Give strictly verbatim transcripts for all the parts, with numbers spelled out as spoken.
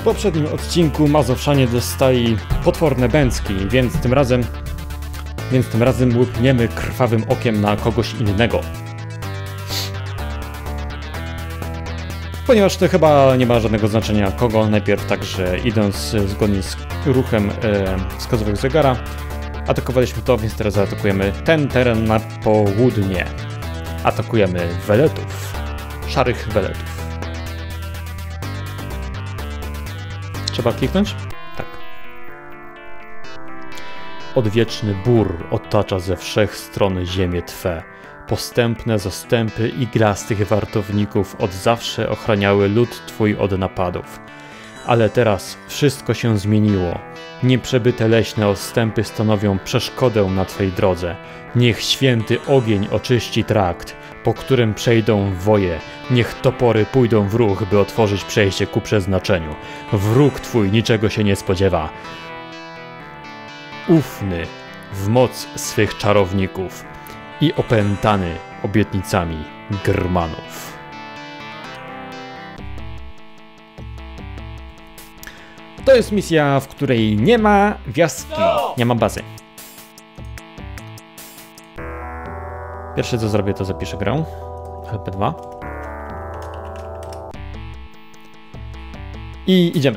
poprzednim odcinku Mazowszanie dostali potworne bęcki, więc tym razem więc tym razem łypniemy krwawym okiem na kogoś innego. Ponieważ to chyba nie ma żadnego znaczenia kogo, najpierw także idąc zgodnie z ruchem e, wskazówek zegara, atakowaliśmy to, więc teraz zaatakujemy ten teren na południe. Atakujemy weletów, szarych weletów. Trzeba kliknąć? Tak. Odwieczny bór otacza ze wszech stron ziemię Twe. Postępne zastępy iglastych wartowników od zawsze ochraniały lud Twój od napadów. Ale teraz wszystko się zmieniło. Nieprzebyte leśne odstępy stanowią przeszkodę na Twej drodze. Niech święty ogień oczyści trakt, po którym przejdą woje. Niech topory pójdą w ruch, by otworzyć przejście ku przeznaczeniu. Wróg Twój niczego się nie spodziewa. Ufny w moc swych czarowników i opętany obietnicami Grmanów. To jest misja, w której nie ma wioski, nie ma bazy. Pierwsze co zrobię, to zapiszę grę. L P dwa. I idziemy.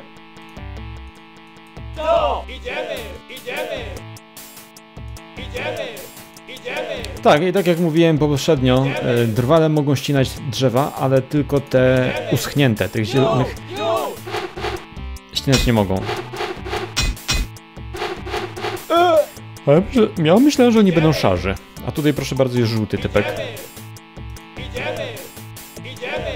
No! Idziemy! Idziemy! Idziemy! Idziemy! Tak, i tak jak mówiłem poprzednio, drwale mogą ścinać drzewa, ale tylko te uschnięte, tych zielonych ścinać nie mogą. Ale ja myślałem, że oni będą szarzy. A tutaj proszę bardzo jest żółty typek. Idziemy! Idziemy!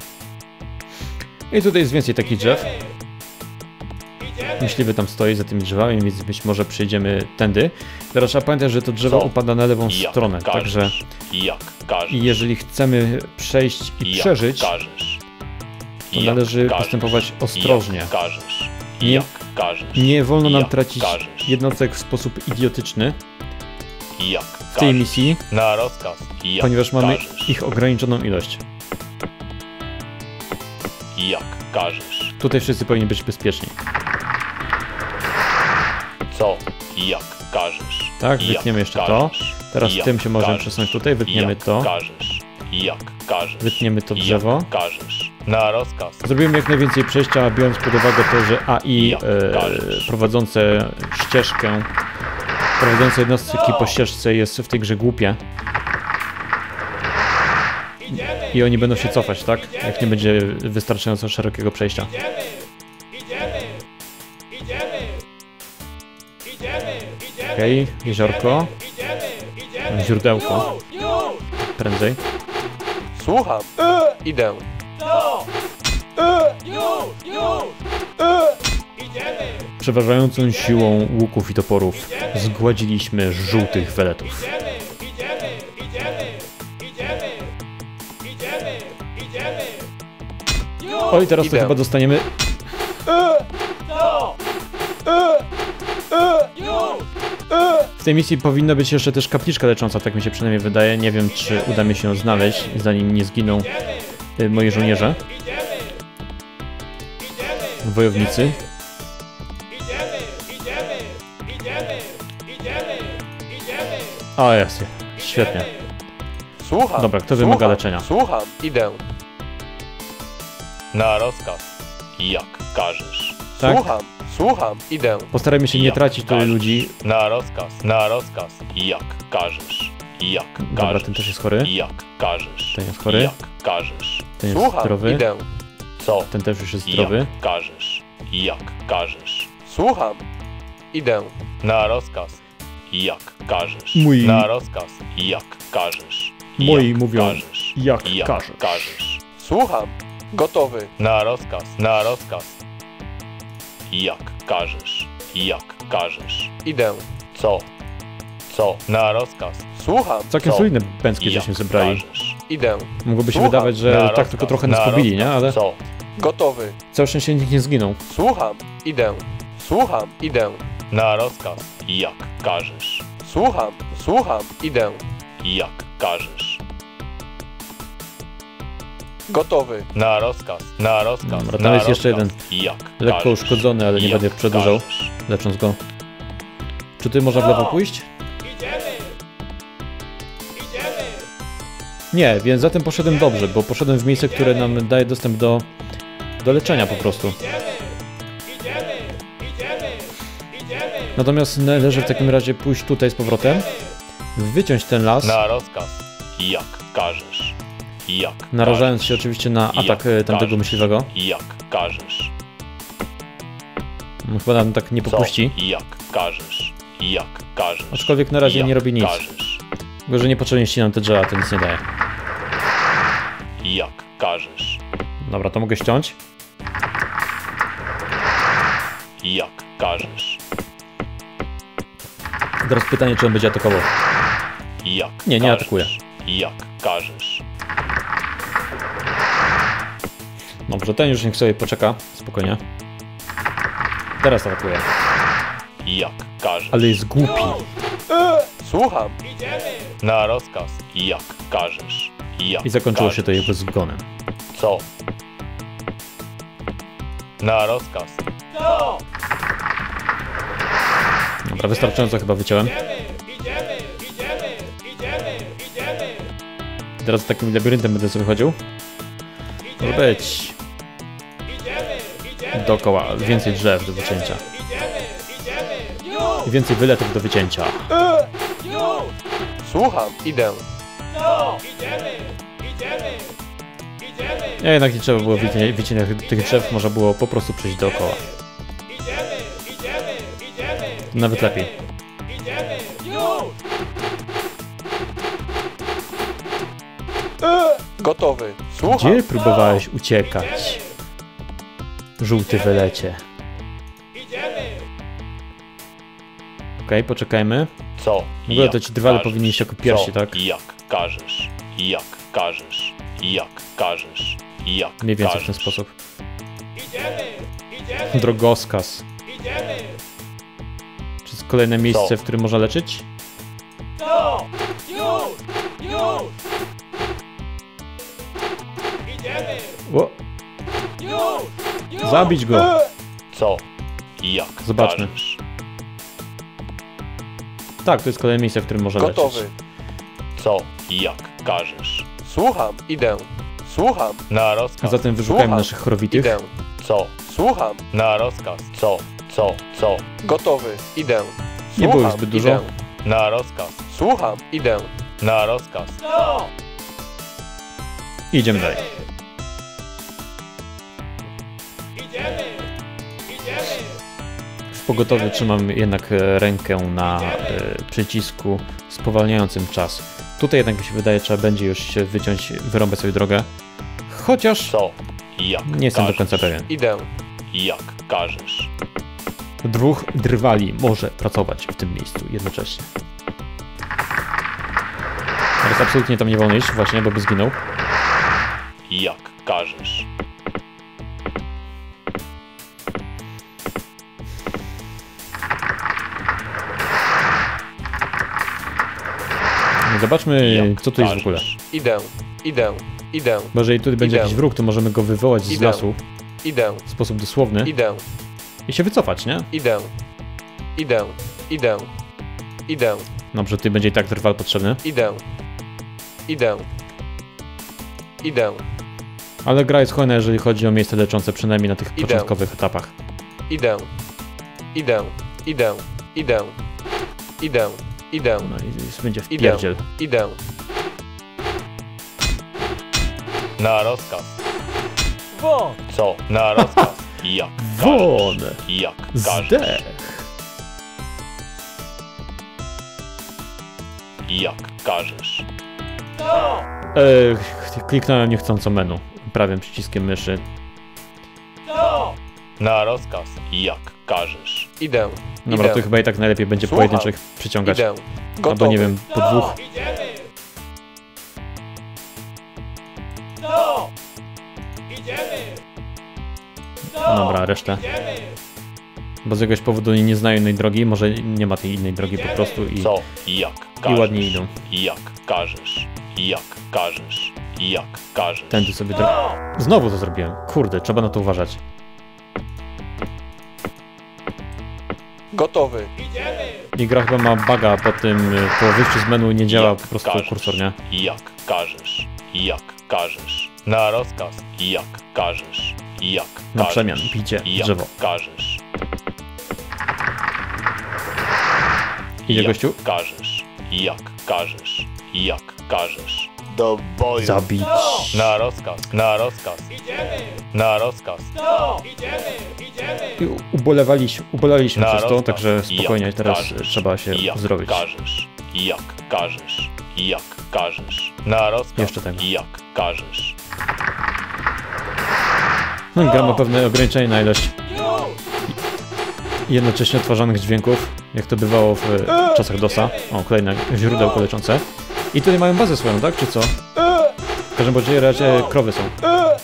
I tutaj jest więcej takich drzew. Myśliwy tam stoi za tymi drzewami, więc być może przejdziemy tędy. Teraz trzeba pamiętać, że to drzewo Co? upada na lewą Jak stronę, każesz. także Jak każesz. i jeżeli chcemy przejść i Jak przeżyć, każesz. to Jak należy każesz. postępować ostrożnie. Jak każesz. Nie- Jak każesz. Nie wolno nam Jak tracić każesz. jednostek w sposób idiotyczny Jak w tej misji, Na rozkaz. Jak ponieważ mamy każesz. ich ograniczoną ilość. Jak każesz. Tutaj wszyscy powinni być bezpieczni. Co? Jak każesz. Tak, Jak wytniemy jeszcze to. każesz. Teraz Jak tym się możemy każesz. przesunąć tutaj, wytniemy Jak to. każesz. Jak każesz. Wytniemy to drzewo. Jak każesz. Na rozkaz. Zrobimy jak najwięcej przejścia, biorąc pod uwagę to, że A I Jak e, każesz. prowadzące ścieżkę, prowadzące jednostki po ścieżce jest w tej grze głupie. I oni będą się cofać, tak? Jak nie będzie wystarczająco szerokiego przejścia. Idziemy! Idziemy! Idziemy! Idziemy! Idziemy! Okej, jeziorko, Idziemy! Idziemy! źródełko, Już! Już! prędzej. Słucham. Idę. No! Już! Już! Idziemy! Przeważającą siłą łuków i toporów zgładziliśmy żółtych weletów. Idziemy! Idziemy! Idziemy! Idziemy! Idziemy! Idziemy! Już! O i teraz to Idę. chyba dostaniemy... No! Już! W tej misji powinna być jeszcze też kapliczka lecząca, tak mi się przynajmniej wydaje. Nie wiem, czy uda mi się ją znaleźć, zanim nie zginą y, moi żołnierze, Idziemy! Idziemy! wojownicy. Idziemy! Idziemy! Idziemy! Idziemy! Idziemy! O, jest, świetnie. Słucham. Dobra, kto Słucham. wymaga leczenia? Słucham. Idę. Na rozkaz. Jak każesz. Tak? Słucham. Słucham. Idę. Postarajmy się nie Jak tracić tyle każesz. ludzi. Na rozkaz. Na rozkaz. Jak każesz. Jak Dobra, każesz. ten też jest chory. Jak każesz. Ten jest chory. Jak każesz. Ten jest Słucham. zdrowy. Idę. Co? Ten też już jest zdrowy. Jak każesz. Jak każesz. Słucham. Idę. Na rozkaz. Jak każesz. Mój- Na rozkaz. Jak każesz. Moi Jak mówią, każesz. jak Jak każesz. każesz. Słucham. Gotowy. Na rozkaz. Na rozkaz. Jak każesz. Jak każesz. Idę. Co? Co? Na rozkaz. Słucham. Całkiem Co? solidne bęcki Jak żeśmy zebrali. każesz. Idę. Mogłoby się Słucham. wydawać, że Na tak rozkaz. tylko trochę nas Na pobili, nie? rozkaz. Ale Co? Gotowy. całe szczęście nikt nie zginął. Słucham. Idę. Słucham. Idę. Na rozkaz. Jak każesz. Słucham. Słucham. Idę. Jak każesz. Gotowy. Na rozkaz, na rozkaz. Dobra, tam na jest jeszcze rozkaz. jeden. Jak Lekko każesz. uszkodzony, ale nie Jak będę przedłużał, każesz. lecząc go. Czy ty można w lewo pójść? Idziemy! Idziemy! Nie, więc zatem poszedłem dobrze, bo poszedłem w miejsce, które nam daje dostęp do, do leczenia po prostu. Idziemy! Idziemy! Idziemy! Idziemy! Natomiast należy w takim razie pójść tutaj z powrotem, wyciąć ten las, Na rozkaz. Jak każesz. Jak narażając się każesz. oczywiście na atak Jak e, tamtego każesz. myśliwego. Jak każesz. On chyba nam tak nie Co? popuści. Jak każesz. Jak każesz. Aczkolwiek na razie Jak nie robi nic. Każesz. Tylko, że niepotrzebnie ścinam te drzewa, to nic nie daje. Jak każesz. Dobra, to mogę ściąć. Jak każesz. Teraz pytanie, czy on będzie atakował. Jak Nie, nie każesz. atakuje. Jak każesz. Dobrze, ten już niech sobie poczeka, spokojnie. Teraz atakuje, Jak każesz. ale jest głupi. Słucham. Idziemy! Na rozkaz. Jak każesz. Jak I zakończyło każesz. się to jego zgonem. Co? Na rozkaz. Co? Dobra, wystarczająco chyba wyciąłem. Idziemy! Idziemy! Idziemy! Idziemy! Idziemy! Teraz takim labiryntem będę sobie chodził. Może być. Idziemy! Idziemy! Dookoła, więcej drzew do wycięcia. Idziemy! Idziemy! Już! I więcej wyletów do wycięcia. Już! Słucham. Idę. Co? Idziemy! Idziemy! Idziemy! Ja jednak nie trzeba było wycię- wycinać tych drzew, można było po prostu przejść dookoła. Idziemy! Idziemy! Idziemy! Nawet lepiej. Idziemy! Już! Gotowy. Słucham. Gdzie próbowałeś uciekać? Żółty wylecie. Idziemy! Okej, poczekajmy. Co? W ogóle to Jak ci drwale każesz. powinni iść jako pierwsi, Co? tak? Jak każesz. Jak każesz. Jak każesz. Jak Mniej więcej w ten każesz. sposób. Idziemy! Idziemy! Drogowskaz. Idziemy! Czy jest kolejne miejsce, Co? w którym można leczyć? Co? Już! Już! Idziemy! O, Już! Już! zabić go! Co? Jak Zobaczmy. każesz. Tak, to jest kolejne miejsce, w którym można leczyć. Gotowy. Co? Jak każesz. Słucham. Idę. Słucham. Na rozkaz. Zatem wyszukajmy Słucham. naszych chorowitych. Idę. Co? Słucham. Na rozkaz. Co? Co? Co? Gotowy. Idę. Nie było ich Słucham. zbyt dużo. Idę. Na rozkaz. Słucham. Idę. Na rozkaz. Co? I idziemy dalej. Idziemy! Idziemy! W pogotowiu trzymam jednak e, rękę na e, przycisku spowalniającym czas. Tutaj jednak mi się wydaje, trzeba będzie już się wyciąć, wyrąbać sobie drogę. Chociaż Co? Jak nie jestem do każesz. końca pewien. Idę. Jak każesz. Dwóch drwali może pracować w tym miejscu jednocześnie. Teraz absolutnie tam nie wolno iść, właśnie, bo by zginął. Jak każesz. Zobaczmy, Jak co tu jest w ogóle. każesz. Idę. Idę. Idę. Bo jeżeli tutaj będzie Idę. jakiś wróg, to możemy go wywołać z Idę. lasu Idę. w sposób dosłowny Idę. i się wycofać, nie? Idę. Idę. Idę. Idę. Dobrze, tutaj będzie i tak drwal potrzebny. Idę. Idę. Idę. Ale gra jest hojna, jeżeli chodzi o miejsce leczące, przynajmniej na tych Idę. początkowych etapach. Idę. Idę. Idę. Idę. Idę. Idę. No i będzie w Idę. pierdziel. Idę. Na rozkaz. Won! Co? Na rozkaz. Jak Won! każesz. Jak każesz. Zdech! Jak każesz. Co? Eee, kliknąłem niechcąco menu. Prawym przyciskiem myszy. Co? Na rozkaz. Jak każesz. Idę. Dobra, Idę. to chyba i tak najlepiej będzie Słucham. pojedynczych przyciągać. Idę. Albo Gotowy. nie wiem, po dwóch. Idziemy! Co? Idziemy! Co? Dobra, resztę. Idziemy! Bo z jakiegoś powodu oni nie znają innej drogi, może nie ma tej innej drogi po prostu i, Co? Jak każesz. ładnie idą. Jak każesz. Jak każesz. Jak każesz. Tędy sobie do... Znowu to zrobiłem. Kurde, trzeba na to uważać. Gotowy. I gra chyba ma buga po tym, po wyjściu z menu nie działa po prostu każesz. kursor, nie? Jak każesz. Jak każesz. Na rozkaz. Jak każesz. Jak każesz. Na przemian, bijcie Jak drzewo. każesz. Idzie Jak gościu? każesz. Jak każesz. Jak każesz. Do boju. Zabić. Na rozkaz. Na rozkaz. Na rozkaz. I ubolewaliśmy, ubolewaliśmy Na przez to, rozkaz. także spokojnie, Jak teraz każesz. trzeba się Jak zdrowić. każesz. Jak każesz. Jak każesz. Na rozkaz. Jeszcze tego. Jak każesz. No i gra ma pewne ograniczenie na ilość jednocześnie odtwarzanych dźwięków, jak to bywało w e, czasach dosa. O, kolejne źródełko leczące. I tutaj mają bazę swoją, tak? Czy co? W każdym bądź razie krowy są.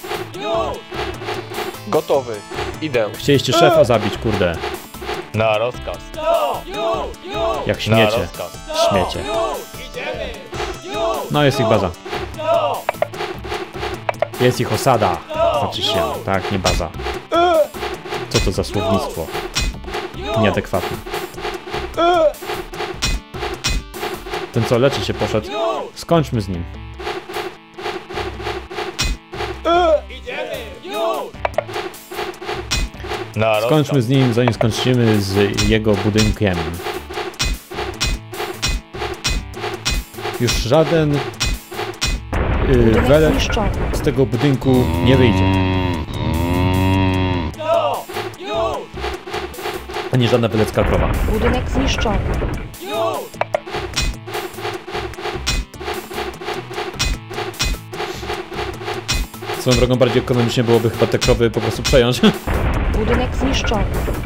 Gotowy. Idę. Chcieliście szefa zabić, kurde. Na rozkaz. Jak Na śmiecie. rozkaz. Śmiecie. No jest ich baza. Jest ich osada. Znaczy się, tak, nie baza. Co to za słownictwo? Nieadekwatne. Ten co leczy się poszedł. Skończmy z nim. Na rozkaz. Skończmy z nim, zanim skończymy z jego budynkiem. Już żaden yy, welet z tego budynku nie wyjdzie. Ani żadna welecka krowa. Budynek zniszczony. Swoją drogą bardziej ekonomicznie byłoby chyba te krowy po prostu przejąć. Budynek zniszczony.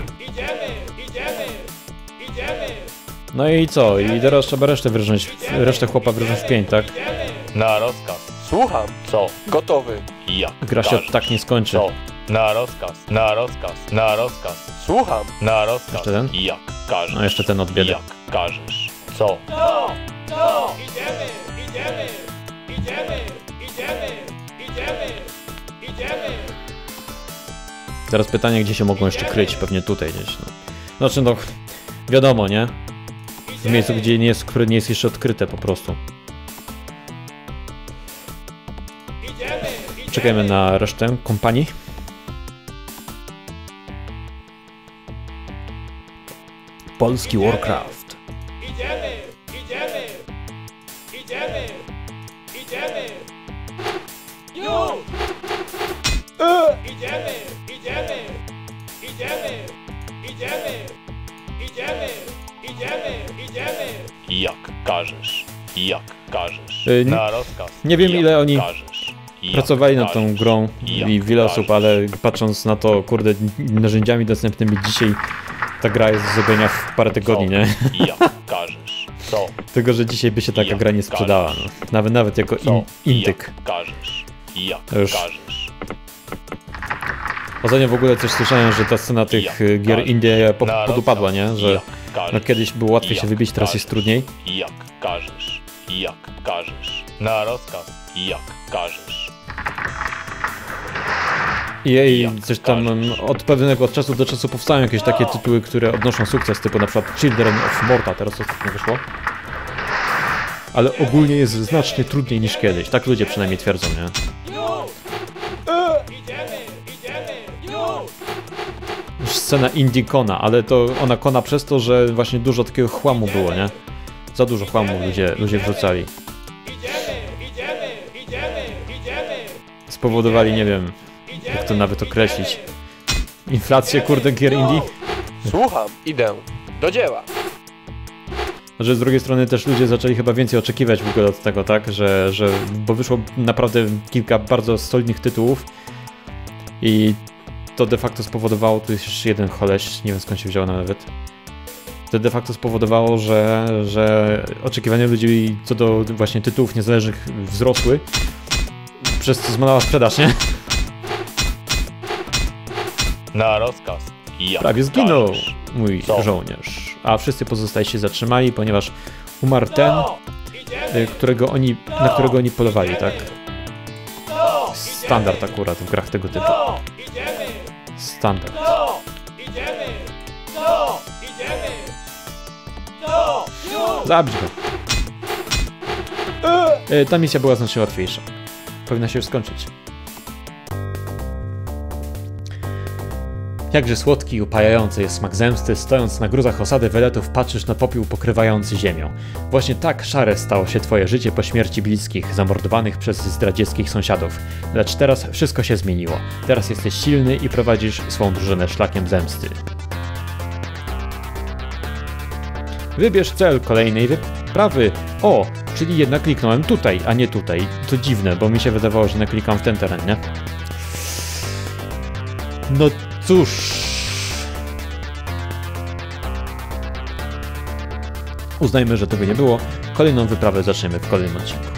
No i co? I teraz trzeba resztę wyrżnąć, resztę chłopa wyrżnąć w pień, tak? Na rozkaz. Słucham. Co? Gotowy. Jak Gra się każesz. tak nie skończy. Co? Na rozkaz. Na rozkaz. Na rozkaz. Słucham. Na rozkaz. Jeszcze ten? Jak każesz. No jeszcze ten od biedy. Jak każesz. Co? Teraz pytanie, gdzie się mogą jeszcze kryć? Pewnie tutaj gdzieś, no. Znaczy no, wiadomo, nie? W miejscu, gdzie nie jest, które nie jest jeszcze odkryte po prostu. Czekajmy na resztę kompanii. Polski Warcraft. Jak każesz. Jak każesz. Y, nie- Na rozkaz. nie wiem, Jak ile oni każesz. Jak Pracowali nad tą każesz. grą Jak i wiele osób, każesz. ale patrząc na to, kurde, narzędziami dostępnymi dzisiaj, ta gra jest do zrobienia w parę tygodni, Co? nie? Jak każesz. Co? Tylko, że dzisiaj by się taka Jak gra nie sprzedała, no. każesz. Nawet, nawet jako Co? in, indyk. Jak każesz. Jak To już- każesz. Ostatnio w ogóle coś słyszałem, że ta scena tych Jak y, gier każesz. indie po, Na podupadła, rozkaz. nie? Że Jak każesz. no, kiedyś było łatwiej się Jak wybić, teraz jest każesz. trudniej. Jak każesz. Jak każesz. Na rozkaz. Jak każesz. I jej Jak coś tam każesz. mm, od pewnego czasu do czasu powstają jakieś takie tytuły, które odnoszą sukces, typu na przykład Children of Morta, teraz ostatnio wyszło. Ale ogólnie jest znacznie trudniej niż kiedyś, tak ludzie przynajmniej twierdzą, nie? Już scena indie kona, ale to ona kona przez to, że właśnie dużo takiego chłamu było, nie? Za dużo chłamu ludzie, ludzie wrzucali. Spowodowali, nie wiem, jak to nawet określić. Inflację, kurde, gier indie? Słucham. Idę. Do dzieła. Że z drugiej strony też ludzie zaczęli chyba więcej oczekiwać w ogóle od tego, tak? Że, że bo wyszło naprawdę kilka bardzo solidnych tytułów i to de facto spowodowało, tu jest jeszcze jeden koleś, nie wiem skąd się wziął nawet. To de facto spowodowało, że, że oczekiwania ludzi co do właśnie tytułów niezależnych wzrosły, przez co zmalała sprzedaż, nie? Na rozkaz. Jak Prawie zginął każesz. mój Co? żołnierz, a wszyscy pozostali się zatrzymali, ponieważ umarł ten, y, którego oni, na którego oni polowali, tak? standard akurat w grach tego typu. To! Idziemy! Standard. To! Idziemy! To! Idziemy! To! Już! Zabić go. E, Ta misja była znacznie łatwiejsza. Powinna się już skończyć. Jakże słodki i upajający jest smak zemsty, stojąc na gruzach osady Weletów patrzysz na popiół pokrywający ziemią. Właśnie tak szare stało się twoje życie po śmierci bliskich, zamordowanych przez zdradzieckich sąsiadów. Lecz teraz wszystko się zmieniło. Teraz jesteś silny i prowadzisz swą drużynę szlakiem zemsty. Wybierz cel kolejnej wyprawy. O, czyli jednak kliknąłem tutaj, a nie tutaj. To dziwne, bo mi się wydawało, że naklikam w ten teren, nie? No cóż... Uznajmy, że tego nie było. Kolejną wyprawę zaczniemy w kolejnym odcinku.